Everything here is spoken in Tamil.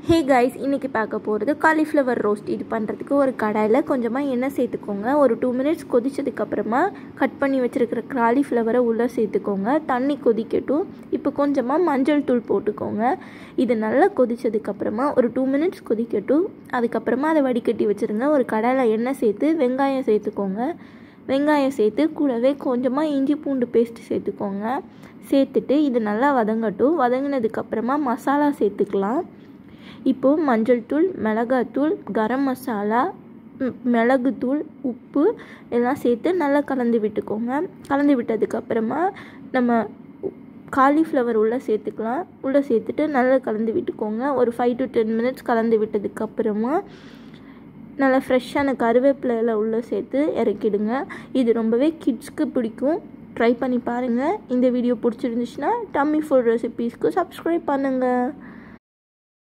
Hey guys, இன்னைக்கு பார்க்க போகிறது காலிஃப்ளவர் ரோஸ்ட். இது பண்ணுறதுக்கு ஒரு கடாயில் கொஞ்சமாக எண்ணெய் சேர்த்துக்கோங்க. ஒரு 2 minutes கொதிச்சதுக்கப்புறமா கட் பண்ணி வச்சுருக்கிற காலிஃப்ளவரை உள்ளே சேர்த்துக்கோங்க. தண்ணி கொதிக்கட்டும். இப்போ கொஞ்சமாக மஞ்சள் தூள் போட்டுக்கோங்க. இது நல்லா கொதிச்சதுக்கப்புறமா ஒரு 2 minutes கொதிக்கட்டும். அதுக்கப்புறமா அதை வடிகட்டி வச்சுருங்க. ஒரு கடாயில் எண்ணெய் சேர்த்து வெங்காயம் சேர்த்துக்கோங்க. வெங்காயம் சேர்த்து கூடவே கொஞ்சமாக இஞ்சி பூண்டு பேஸ்ட் சேர்த்துக்கோங்க. சேர்த்துட்டு இது நல்லா வதங்கட்டும். வதங்கினதுக்கப்புறமா மசாலா சேர்த்துக்கலாம். இப்போது மஞ்சள் தூள், மிளகாத்தூள், கரம் மசாலா, மிளகுத்தூள், உப்பு எல்லாம் சேர்த்து நல்லா கலந்து விட்டுக்கோங்க. கலந்து விட்டதுக்கப்புறமா நம்ம காலிஃப்ளவர் உள்ளே சேர்த்துக்கலாம். உள்ளே சேர்த்துட்டு நல்லா கலந்து விட்டுக்கோங்க. ஒரு 5 to 10 minutes கலந்து விட்டதுக்கப்புறமா நல்லா ஃப்ரெஷ்ஷான கருவேப்பிலை உள்ளே சேர்த்து இறக்கிடுங்க. இது ரொம்பவே கிட்ஸ்க்கு பிடிக்கும். ட்ரை பண்ணி பாருங்கள். இந்த வீடியோ பிடிச்சிருந்துச்சுன்னா டம்மி ஃபுட் ரெசிபீஸ்க்கு சப்ஸ்கிரைப் பண்ணுங்கள்.